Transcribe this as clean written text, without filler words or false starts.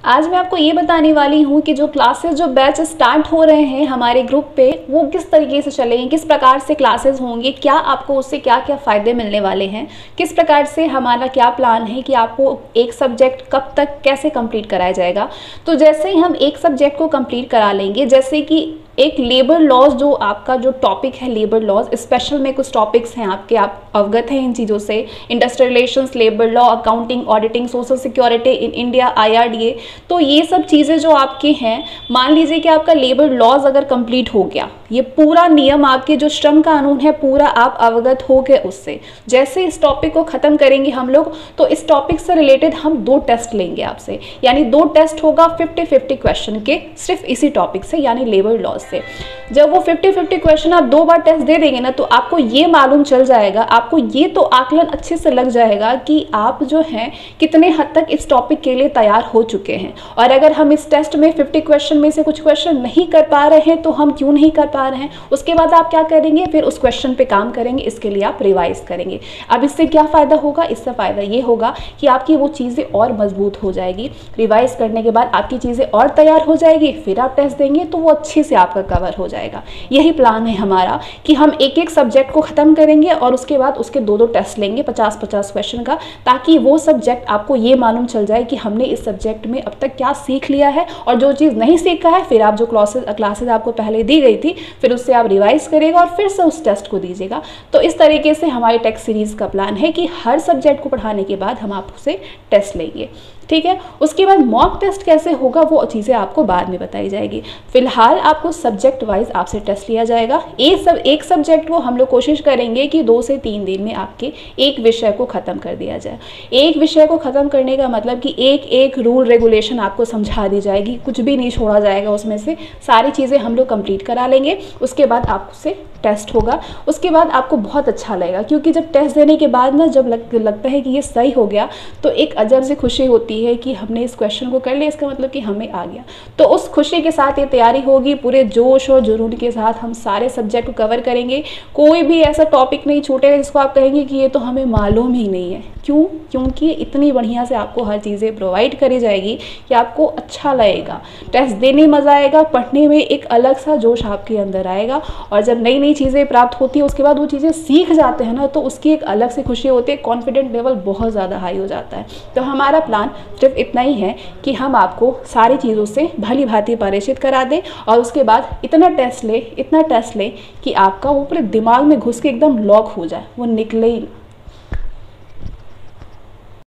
आज मैं आपको ये बताने वाली हूँ कि जो क्लासेस जो बैच स्टार्ट हो रहे हैं हमारे ग्रुप पे वो किस तरीके से चलेंगे, किस प्रकार से क्लासेस होंगे, क्या आपको उससे क्या क्या फ़ायदे मिलने वाले हैं, किस प्रकार से हमारा क्या प्लान है कि आपको एक सब्जेक्ट कब तक कैसे कंप्लीट कराया जाएगा। तो जैसे ही हम एक सब्जेक्ट को कंप्लीट करा लेंगे, जैसे कि एक लेबर लॉज जो आपका जो टॉपिक है लेबर लॉज, स्पेशल में कुछ टॉपिक्स हैं आपके, आप अवगत हैं इन चीज़ों से, industrial relations, labour law, accounting, auditing, social security in India, IRDA। तो ये सब चीज़ें जो आपके हैं, मान लीजिए कि आपका लेबर लॉज अगर कंप्लीट हो गया, ये पूरा नियम आपके जो श्रम कानून है पूरा आप अवगत हो गए उससे। जैसे इस टॉपिक को ख़त्म करेंगे हम लोग तो इस टॉपिक से रिलेटेड हम 2 टेस्ट लेंगे आपसे, यानी 2 टेस्ट होगा 50-50 क्वेश्चन के सिर्फ इसी टॉपिक से यानी लेबर लॉज से। जब वो 50-50 क्वेश्चन आप 2 बार टेस्ट दे देंगे ना तो आपको ये मालूम चल जाएगा, आपको ये तो आकलन अच्छे से लग जाएगा कि आप जो हैं कितने हद तक इस टॉपिक के लिए तैयार हो चुके हैं। और अगर हम इस टेस्ट में 50 क्वेश्चन में से कुछ क्वेश्चन नहीं कर पा रहे हैं तो हम क्यों नहीं कर पा रहे हैं, उसके बाद आप क्या करेंगे, फिर उस क्वेश्चन पे काम करेंगे, इसके लिए आप रिवाइज करेंगे। अब इससे क्या फ़ायदा होगा, इससे फ़ायदा ये होगा कि आपकी वो चीज़ें और मजबूत हो जाएगी। रिवाइज करने के बाद आपकी चीज़ें और तैयार हो जाएगी, फिर आप टेस्ट देंगे तो वो अच्छे से आपका कवर हो जाएगा। यही प्लान है हमारा कि हम एक एक सब्जेक्ट को ख़त्म करेंगे और उसके बाद उसके 2-2 टेस्ट लेंगे 50-50 क्वेश्चन का, ताकि वो सब्जेक्ट आपको ये मालूम चल जाए कि हमने इस सब्जेक्ट में अब तक क्या सीख लिया है, और जो चीज़ नहीं सीखा है फिर आप जो क्लासेस आपको पहले दी गई थी फिर उससे आप रिवाइज करेगा और फिर से उस टेस्ट को दीजिएगा। तो इस तरीके से हमारी टेस्ट सीरीज़ का प्लान है कि हर सब्जेक्ट को पढ़ाने के बाद हम आपसे टेस्ट लेंगे, ठीक है। उसके बाद मॉक टेस्ट कैसे होगा वो चीज़ें आपको बाद में बताई जाएगी। फिलहाल आपको सब्जेक्ट वाइज आपसे टेस्ट लिया जाएगा। एक सब्जेक्ट को हम लोग कोशिश करेंगे कि 2 से 3 दिन में आपके एक विषय को ख़त्म कर दिया जाए। एक विषय को ख़त्म करने का मतलब कि एक रूल रेगुलेशन आपको समझा दी जाएगी, कुछ भी नहीं छोड़ा जाएगा, उसमें से सारी चीज़ें हम लोग कंप्लीट करा लेंगे। उसके बाद आपसे टेस्ट होगा, उसके बाद आपको बहुत अच्छा लगेगा, क्योंकि जब टेस्ट देने के बाद ना जब लगता है कि ये सही हो गया तो एक अजब सी खुशी होती है कि हमने इस क्वेश्चन को कर लिया, इसका मतलब कि हमें आ गया। तो उस खुशी के साथ ये तैयारी होगी, पूरे जोश और जुनून के साथ हम सारे सब्जेक्ट को कवर करेंगे। कोई भी ऐसा टॉपिक नहीं छूटेगा जिसको आप कहेंगे कि ये तो हमें मालूम ही नहीं है। क्यों? क्योंकि इतनी बढ़िया से आपको हर चीज़ें प्रोवाइड करी जाएगी कि आपको अच्छा लगेगा, टेस्ट देने मज़ा आएगा, पढ़ने में एक अलग सा जोश आपके अंदर आएगा। और जब नई नई चीज़ें प्राप्त होती है उसके बाद वो चीज़ें सीख जाते हैं ना तो उसकी एक अलग से खुशी होती है, कॉन्फिडेंट लेवल बहुत ज़्यादा हाई हो जाता है। तो हमारा प्लान सिर्फ इतना ही है कि हम आपको सारी चीज़ों से भली भांति परिचित करा दें और उसके बाद इतना टेस्ट लें कि आपका वो पूरे दिमाग में घुस के एकदम लॉक हो जाए, वो निकले ही।